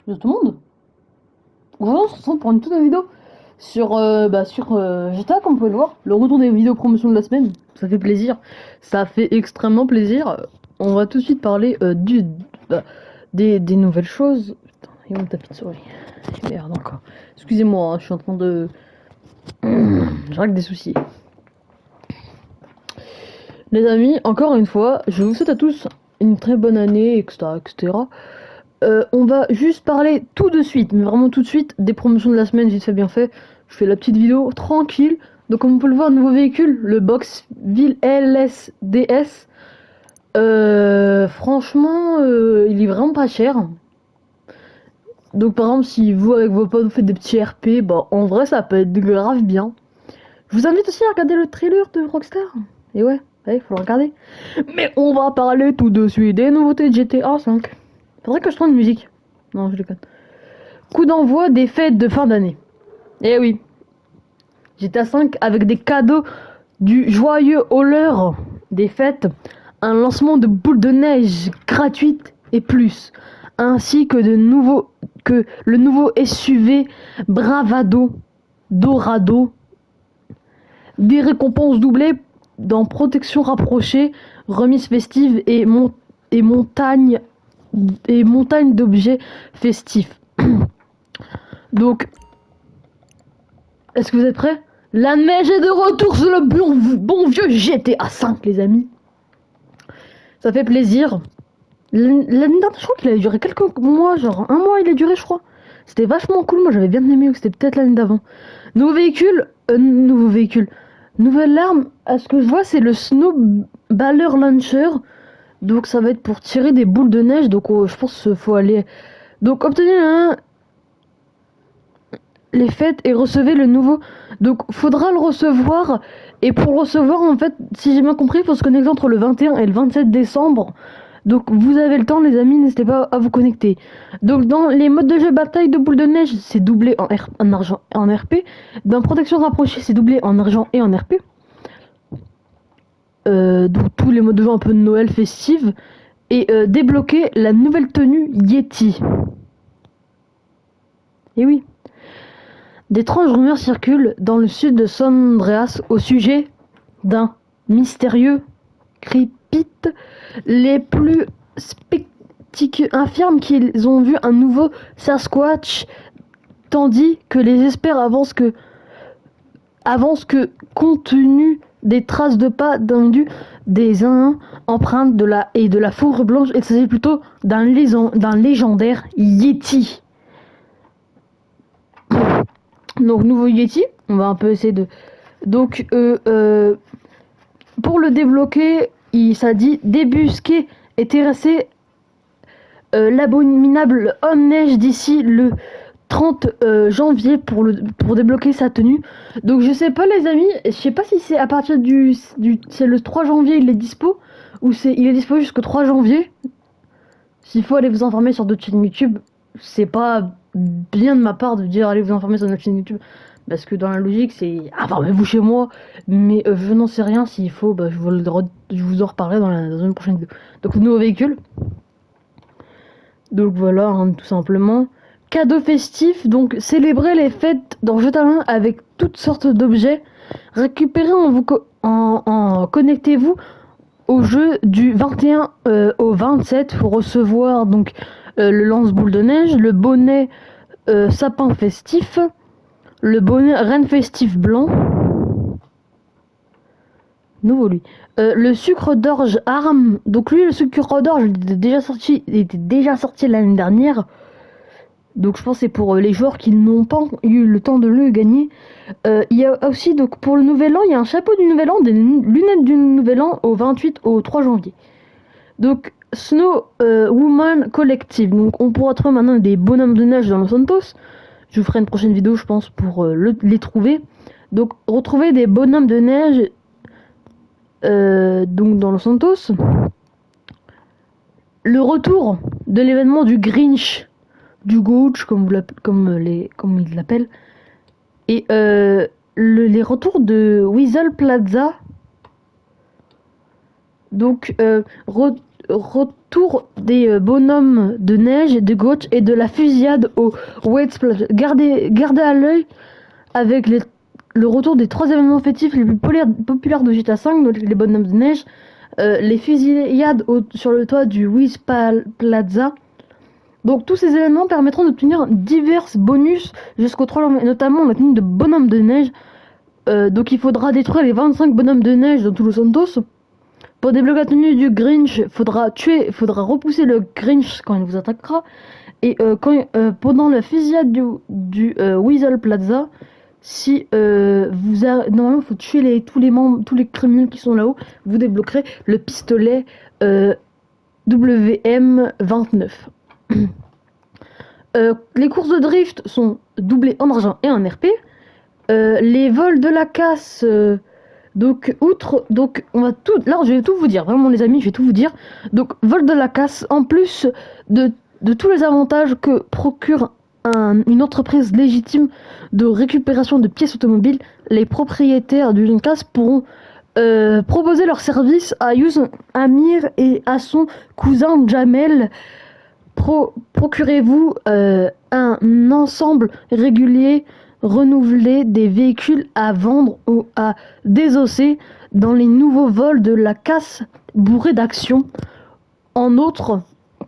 de tout le monde. Aujourd'hui, on se retrouve pour une toute nouvelle vidéo sur, GTA, comme vous pouvez le voir. Le retour des vidéos promotion de la semaine. Ça fait plaisir. Ça fait extrêmement plaisir. On va tout de suite parler des nouvelles choses. Putain, il y a mon tapis de souris. Merde encore. Excusez-moi, hein, je suis en train de... Je règle des soucis. Les amis, encore une fois, je vous souhaite à tous une très bonne année, etc. etc. On va juste parler tout de suite, mais vraiment tout de suite, des promotions de la semaine, vite fait bien fait. Je fais la petite vidéo tranquille. Donc comme on peut le voir, nouveau véhicule, le Boxville LSDS. Franchement, il est vraiment pas cher. Donc par exemple, si vous avec vos potes vous faites des petits RP, bah en vrai ça peut être grave bien. Je vous invite aussi à regarder le trailer de Rockstar. Et ouais, faut le regarder. Mais on va parler tout de suite des nouveautés de GTA V. Faudrait que je trouve une musique. Non, je déconne. Coup d'envoi des fêtes de fin d'année. Eh oui. GTA V avec des cadeaux du joyeux honneur des fêtes, un lancement de boules de neige gratuites et plus, ainsi que le nouveau SUV Bravado Dorado, des récompenses doublées dans protection rapprochée, remise festive et montagne d'objets festifs. Donc, est-ce que vous êtes prêts? La neige est de retour sur le bon vieux GTA V, les amis. Ça fait plaisir. L'année dernière, je crois qu'il a duré quelques mois, genre un mois il a duré, je crois. C'était vachement cool, moi j'avais bien aimé, ou c'était peut-être l'année d'avant. Nouveau véhicule. Nouvelle arme, à ce que je vois, c'est le Snowballer Launcher. Donc ça va être pour tirer des boules de neige, donc je pense qu'il faut aller... Donc obtenez les fêtes et recevez le nouveau. Donc faudra le recevoir. Et pour le recevoir, en fait, si j'ai bien compris, il faut se connecter entre le 21 et le 27 décembre. Donc vous avez le temps, les amis, n'hésitez pas à vous connecter. Donc dans les modes de jeu bataille de boules de neige, c'est doublé en argent et en RP. Dans protection rapprochée, c'est doublé en argent et en RP. Donc tous les modes de jeu un peu de Noël festive. Et débloquer la nouvelle tenue Yeti. Et oui. D'étranges rumeurs circulent dans le sud de San Andreas au sujet d'un mystérieux cryptide. Les plus affirment qu'ils ont vu un nouveau Sasquatch, tandis que les experts avancent que compte tenu des traces de pas d'individus, des empreintes de la fourrure blanche, il s'agit plutôt d'un légendaire Yeti. Donc nouveau Yeti, on va un peu essayer de... Donc pour le débloquer, ça dit débusquer et terrasser l'abominable homme neige d'ici le 30 janvier pour débloquer sa tenue. Donc je sais pas les amis, je sais pas si c'est à partir c'est le 3 janvier il est dispo, ou il est dispo jusqu'au 3 janvier. S'il faut aller vous informer sur d'autres chaînes YouTube, c'est pas bien de ma part de dire allez vous informer sur notre chaîne YouTube, parce que dans la logique c'est informez-vous chez moi, mais je n'en sais rien. S'il faut, je vous en reparlerai dans une prochaine vidéo. Donc nouveau véhicule. Donc voilà, hein, tout simplement. Cadeau festif, donc célébrer les fêtes dans GTA 1 avec toutes sortes d'objets. Récupérez connectez-vous au jeu du 21 au 27 pour recevoir donc le lance-boule de neige, le bonnet sapin festif, le bonnet reine festif blanc, nouveau lui, le sucre d'orge arme. Donc lui, le sucre d'orge il était déjà sorti l'année dernière. Donc je pense que c'est pour les joueurs qui n'ont pas eu le temps de le gagner. Il y a aussi, donc pour le nouvel an, il y a un chapeau du nouvel an, des lunettes du nouvel an au 28 au 3 janvier. Donc Snow Woman Collective. Donc on pourra trouver maintenant des bonhommes de neige dans Los Santos. Je vous ferai une prochaine vidéo je pense pour les trouver. Donc retrouver des bonhommes de neige donc dans Los Santos. Le retour de l'événement du Grinch, du Gouch comme ils l'appellent, et les retours de Weasel Plaza. Donc retour des bonhommes de neige, de gauche et de la fusillade au White Splash. Gardez à l'œil avec le retour des 3 événements fétifs les plus populaires de GTA V, donc les bonhommes de neige, les fusillades sur le toit du Wiz Plaza. Donc tous ces éléments permettront d'obtenir divers bonus jusqu'au 3 novembre, notamment la tenue de bonhomme de neige. Donc il faudra détruire les 25 bonhommes de neige dans tout Los Santos. Pour débloquer la tenue du Grinch, faudra repousser le Grinch quand il vous attaquera. Et pendant la fusillade du Weasel Plaza, si normalement faut tuer tous les criminels qui sont là-haut, vous débloquerez le pistolet WM29. Les courses de drift sont doublées en argent et en RP. Les vols de la casse, on va tout. Là, je vais tout vous dire. Vraiment, les amis, je vais tout vous dire. Donc, vol de la casse, en plus de tous les avantages que procure une entreprise légitime de récupération de pièces automobiles, les propriétaires d'une casse pourront proposer leur service à Yus Amir et à son cousin Jamel. Procurez-vous un ensemble régulier renouvelé des véhicules à vendre ou à désosser dans les nouveaux vols de la casse bourrés d'actions. En outre,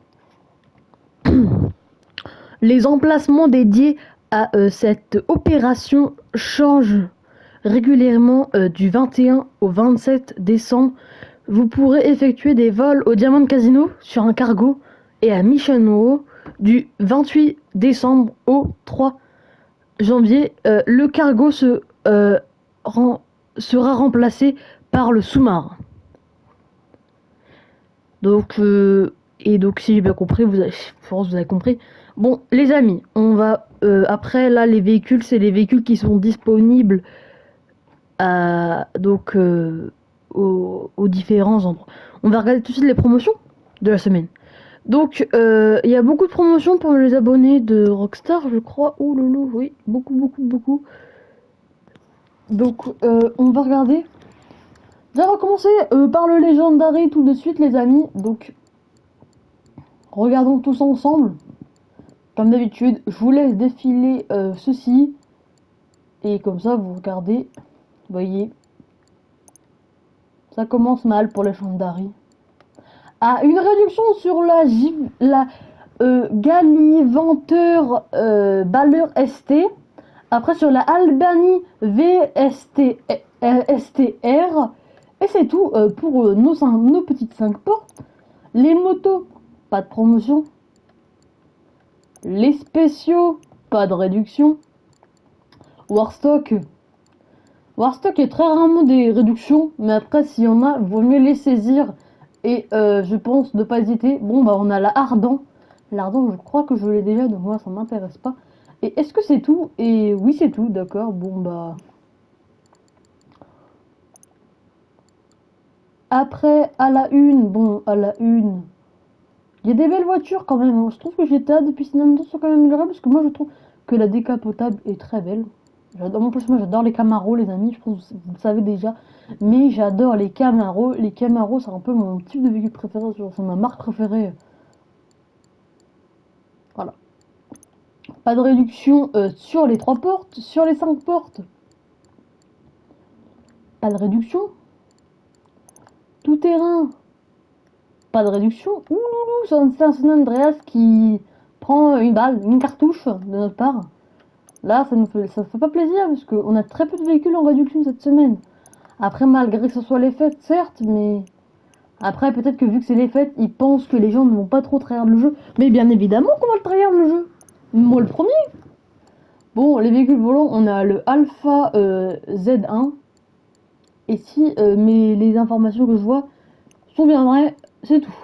les emplacements dédiés à cette opération changent régulièrement du 21 au 27 décembre. Vous pourrez effectuer des vols au Diamond Casino sur un cargo et à Mission Row du 28 décembre au 3 janvier. Le cargo sera remplacé par le sous-marin. Donc, si j'ai bien compris, vous avez compris. Bon, les amis, on va après là les véhicules, c'est les véhicules qui sont disponibles aux différents endroits. On va regarder tout de suite les promotions de la semaine. Donc, il y a beaucoup de promotions pour les abonnés de Rockstar, je crois. Ouh loulou, oui, beaucoup. Donc, on va regarder. On va commencer par le Legendary tout de suite, les amis. Donc, regardons tous ensemble. Comme d'habitude, je vous laisse défiler ceci. Et comme ça, vous regardez. Vous voyez. Ça commence mal pour les Legendary. Ah, une réduction sur la Gallivanteur Balleur ST. Après sur la Albany VST STR. Et c'est tout pour nos petites 5 portes. Les motos, pas de promotion. Les spéciaux, pas de réduction. Warstock est très rarement des réductions. Mais après, s'il y en a, vaut mieux les saisir. Et je pense ne pas hésiter. Bon, bah on a la Ardent. L'Ardent, je crois que je l'ai déjà, donc moi ça m'intéresse pas. Et est-ce que c'est tout? Et oui, c'est tout, d'accord. Bon, bah. Après, à la une. Il y a des belles voitures quand même. Hein. Je trouve que GTA depuis Cinnamon sont quand même améliorées parce que moi je trouve que la décapotable est très belle. En plus, moi j'adore les Camaro, les amis. Je pense que vous le savez déjà. Mais j'adore les Camaro. Les Camaro, c'est un peu mon type de véhicule préféré. C'est ma marque préférée. Voilà. Pas de réduction sur les 3 portes. Sur les 5 portes. Pas de réduction. Tout terrain. Pas de réduction. Ouh, c'est un San Andreas qui prend une balle, une cartouche de notre part. Là, ça fait pas plaisir parce qu'on a très peu de véhicules en réduction cette semaine. Après, malgré que ce soit les fêtes, certes, mais après, peut-être que vu que c'est les fêtes, ils pensent que les gens ne vont pas trop tryhard le jeu. Mais bien évidemment qu'on va le tryhard le jeu. Moi, le premier. Bon, les véhicules volants, on a le Alpha Z1. Et si les informations que je vois sont bien vraies, c'est tout.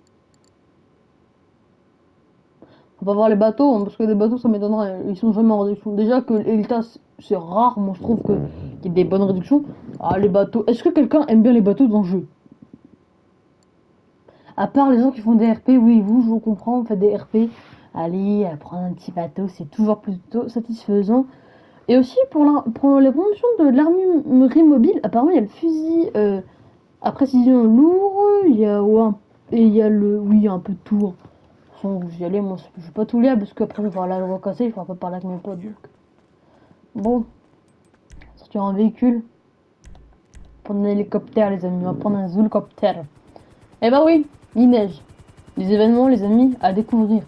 On va voir les bateaux, hein, parce que les bateaux ça m'étonnerait, ils sont jamais en réduction. Déjà que l'Eltas c'est rare, moi je trouve qu'il y a des bonnes réductions. Ah les bateaux, est-ce que quelqu'un aime bien les bateaux dans le jeu? À part les gens qui font des RP, oui vous je vous comprends, vous faites des RP. Allez, prendre un petit bateau, c'est toujours plutôt satisfaisant. Et aussi pour les promotions de l'armurerie mobile, apparemment il y a le fusil à précision lourd, il y a Et il y a le... Oui, un peu de tout. Sans vous y aller, moi, je vais pas tout lire parce qu'après, je vais voir la loi cassée, je vais pas parler avec mes potes. Donc. Bon, sortir un véhicule. Prendre un hélicoptère, les amis. On va prendre un zoulcoptère. Eh ben oui, il neige. Les événements, les amis, à découvrir.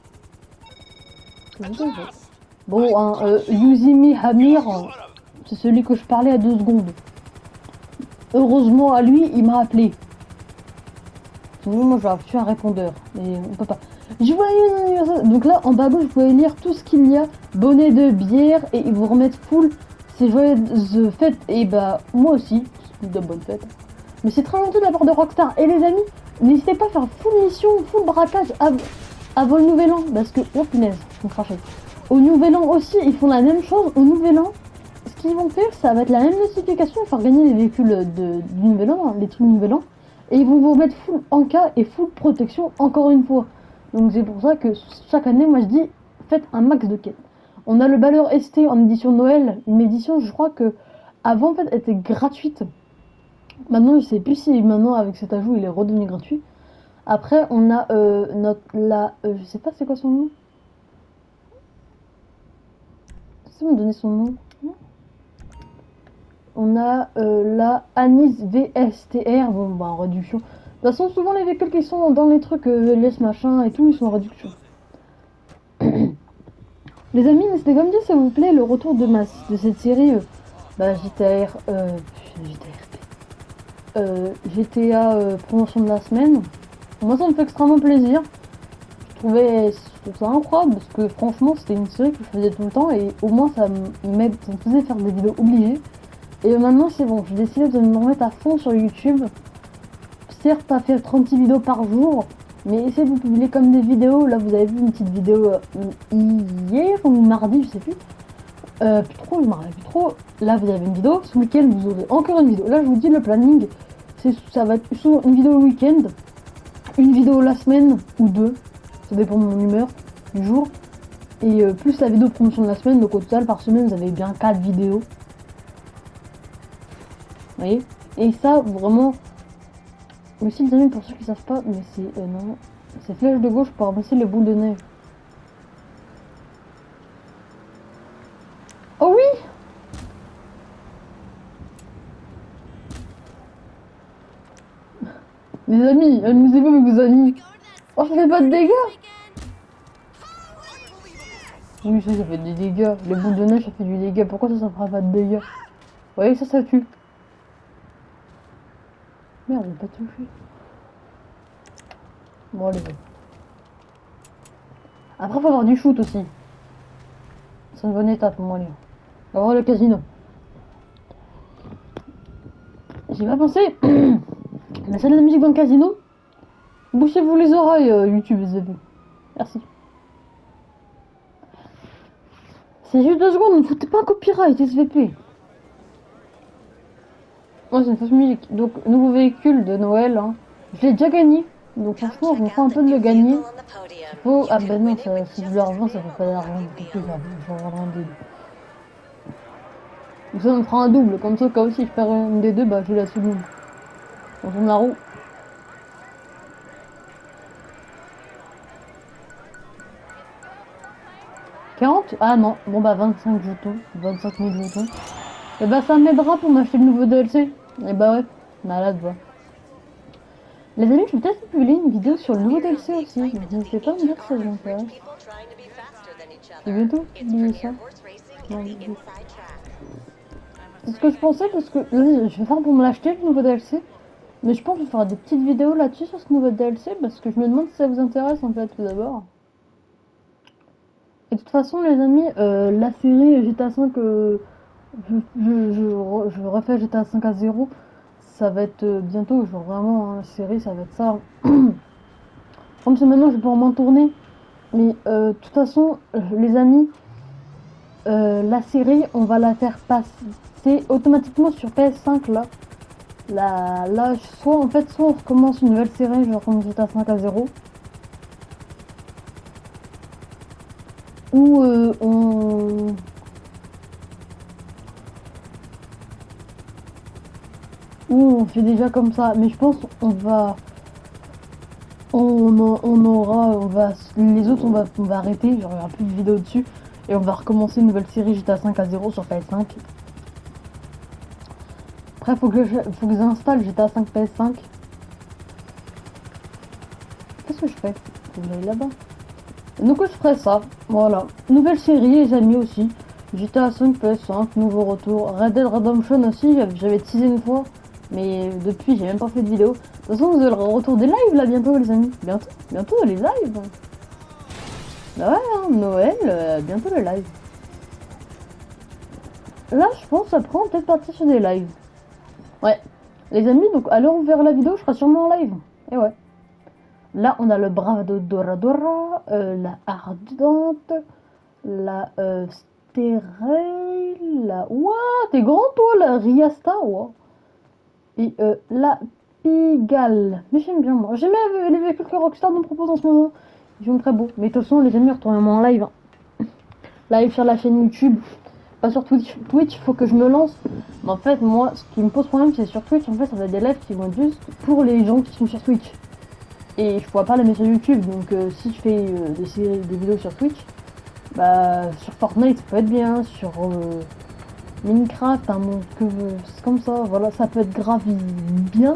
Bon, Yuzimi Hamir, c'est celui que je parlais à 2 secondes. Heureusement, à lui, il m'a appelé. Sinon, moi, j'aurais reçu un répondeur. Mais on peut pas. Joyeux anniversaire. Donc là, en bas à gauche, vous pouvez lire tout ce qu'il y a. Bonnet de bière et ils vous remettent full. C'est joyeuses fêtes. Et bah, moi aussi. C'est de bonnes fêtes. Mais c'est très gentil de la part de Rockstar. Et les amis, n'hésitez pas à faire full mission, full braquage avant le nouvel an. Parce que, oh punaise, je me crachais. Au nouvel an aussi, ils font la même chose. Au nouvel an, ce qu'ils vont faire, ça va être la même notification. Faire gagner les véhicules du nouvel an, les trucs du nouvel an. Et ils vont vous remettre full encas et full protection encore une fois. Donc c'est pour ça que chaque année, moi je dis, faites un max de quêtes. On a le Balleur ST en édition Noël, une édition je crois que avant en fait était gratuite. Maintenant je sais plus si maintenant avec cet ajout il est redevenu gratuit. Après on a je sais pas c'est quoi son nom. Si vous me donnez son nom. On a la Anis VSTR, bon bah en réduction. De toute façon, souvent les véhicules qui sont dans les trucs LS machin et tout, ils sont en réduction. Les amis, n'hésitez pas à me dire s'il vous plaît le retour de cette série GTA promotion de la semaine. Moi ça me fait extrêmement plaisir. Je trouve ça incroyable parce que franchement c'était une série que je faisais tout le temps et au moins ça me faisait faire des vidéos obligées. Et maintenant c'est bon, j'ai décidé de me remettre à fond sur YouTube. Certes pas faire 36 vidéos par jour, mais essayez de publier comme des vidéos. Là vous avez vu une petite vidéo hier ou mardi, je sais plus. Plus trop, je me rappelle plus trop. Là vous avez une vidéo, ce week-end vous aurez encore une vidéo. Là je vous dis le planning, ça va être souvent une vidéo le week-end, une vidéo la semaine ou 2, ça dépend de mon humeur du jour. Et plus la vidéo de promotion de la semaine, donc au total par semaine vous avez bien 4 vidéos. Vous voyez. Et ça, vraiment... Aussi, les amis, pour ceux qui savent pas, mais c'est... non, c'est flèche de gauche pour ramasser les boules de neige. Oh oui! Les amis, amusez-vous avec vos amis. Oh, ça fait pas de dégâts! Oui, ça fait des dégâts. Les boules de neige, ça fait du dégât. Pourquoi ça fera pas de dégâts? Vous voyez, ça tue. Merde, j'ai pas touché. Bon, allez. Après, faut avoir du shoot aussi. C'est une bonne étape, moi, allez. On va voir le casino. J'ai pas pensé. La salle de musique dans le casino. Bouchez-vous les oreilles, YouTube, les amis. Merci. C'est juste 2 secondes, ne foutez pas un copyright, SVP. Ouais, c'est une fausse musique. Donc, nouveau véhicule de Noël. Hein. Je l'ai déjà gagné. Donc, franchement, je me fais un peu de le gagner. Faut... Ah, ben non, ça, si je le revends, ça fait pas d'argent. Je vais revendre un des deux. Donc, ça me fera un double. Comme ça, quand aussi je perds une des deux, bah, je la seconde. On tourne la roue. « 40 ? Ah non, bon bah 25 jetons, 25 000 jetons. Et bah ça m'aidera pour m'acheter le nouveau DLC. Et bah ouais, malade va. Les amis, je vais peut-être publier une vidéo sur le nouveau DLC aussi. N'hésitez pas à me dire si ça vous intéresse. C'est bientôt publier ça. Non, c'est ce que je pensais parce que là, je vais faire pour me l'acheter le nouveau DLC. Mais je pense que je ferai des petites vidéos là-dessus sur ce nouveau DLC parce que je me demande si ça vous intéresse en fait tout d'abord. Et de toute façon les amis, la série GTA 5, je refais GTA 5 à 0, ça va être bientôt, genre vraiment, la série ça va être ça. Comme c'est maintenant je vais pouvoir m'en tourner, mais de toute façon les amis, la série on va la faire passer automatiquement sur PS5 là. Là, soit on recommence une nouvelle série, genre comme GTA 5 à 0. Ou on fait déjà comme ça, mais je pense on va les autres, on va arrêter, genre, il n'y aura plus de vidéos dessus, et on va recommencer une nouvelle série GTA 5 à 0 sur PS5. Après, faut que j'installe GTA 5 PS5. Qu'est-ce que je fais? Faut que j'aille là-bas. Donc, je ferai ça, voilà. Nouvelle série, les amis, aussi. GTA 5 PS5, nouveau retour. Red Dead Redemption aussi, j'avais teasé une fois, mais depuis, j'ai même pas fait de vidéo. De toute façon, vous avez le retour des lives là bientôt, les amis. Bientôt les lives. Bah ouais, hein, Noël, bientôt le live. Là, je pense après on peut-être partir sur des lives. Ouais, les amis, donc à l'heure où vous verrez la vidéo, je serai sûrement en live. Et ouais. Là, on a le Bravado Dora Dora, la Ardente, la Stérél, la... Ouah, t'es grand toi, la Riasta, ouah. Et la Pigalle. Mais j'aime bien moi. J'aime bien les véhicules que Rockstar nous propose en ce moment. Ils sont très beaux. Mais de toute façon, les amis, retournez-moi en live. Hein. Live sur la chaîne YouTube. Pas sur Twitch. Twitch, faut que je me lance. Mais en fait, moi, ce qui me pose problème, c'est sur Twitch. En fait, ça va être des lives qui vont être juste pour les gens qui sont sur Twitch. Et je pourrais pas les mettre sur YouTube. Donc, si je fais des vidéos sur Twitch, bah, sur Fortnite, ça peut être bien. Sur Minecraft, un monde que c'est comme ça. Voilà, ça peut être grave bien.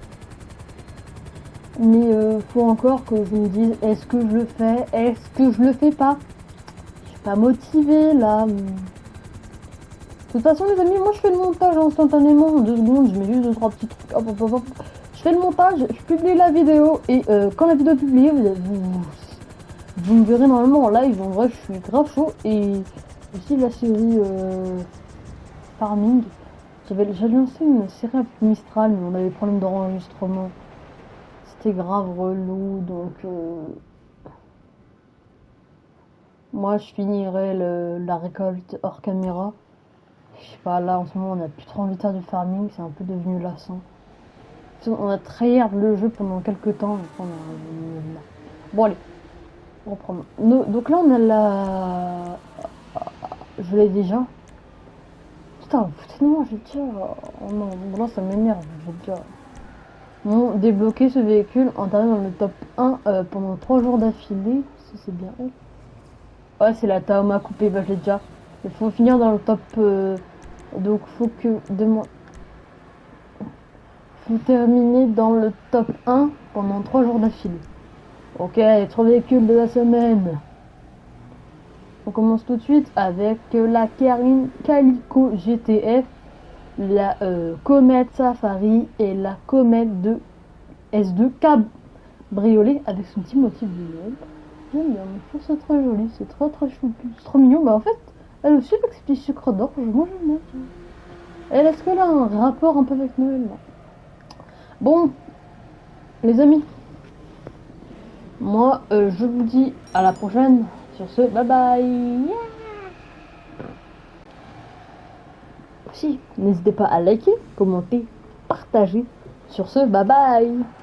Mais faut encore que je me dise, est-ce que je le fais? Est-ce que je le fais pas? Je suis pas motivée là. De toute façon, les amis, moi je fais le montage instantanément en 2 secondes. Je mets juste 2-3 petits trucs. Hop, hop, hop, hop. Je fais le montage, je publie la vidéo. Et quand la vidéo est publiée, vous me verrez normalement en live. En vrai, je suis grave chaud. Et aussi la série Farming. J'avais lancé une série avec Mistral, mais on avait des problèmes d'enregistrement. C'était grave relou, donc moi je finirai la récolte hors caméra. Je sais pas, là en ce moment on a plus trop envie de faire du farming, c'est un peu devenu lassant. On a tryhard le jeu pendant quelques temps, bon allez, on reprend. Donc là on a la... Je l'ai déjà. Putain, foutez de moi, j'ai déjà... Oh non, bon, là ça m'énerve, j'ai déjà... Ont débloqué ce véhicule en arrivant dans le top 1 pendant 3 jours d'affilée. Ça c'est bien. Ouais, c'est la Tahoma coupée, bah je l'ai déjà. Il faut finir dans le top. Donc faut que faut terminer dans le top 1 pendant 3 jours d'affilée. Ok, 3 véhicules de la semaine. On commence tout de suite avec la Karine Calico GTF, la Comet Safari et la Comet de S2 cabriolet avec son petit motif visuel. J'aime bien, je trouve ça très joli, c'est très choupi, c'est trop mignon. Bah en fait, elle aussi avec ses petits sucres d'orge, moi j'aime bien. Elle, est-ce qu'elle a un rapport un peu avec Noël? Non. Bon, les amis, moi je vous dis à la prochaine. Sur ce, bye bye. Yeah. Si, n'hésitez pas à liker, commenter, partager. Sur ce, bye bye.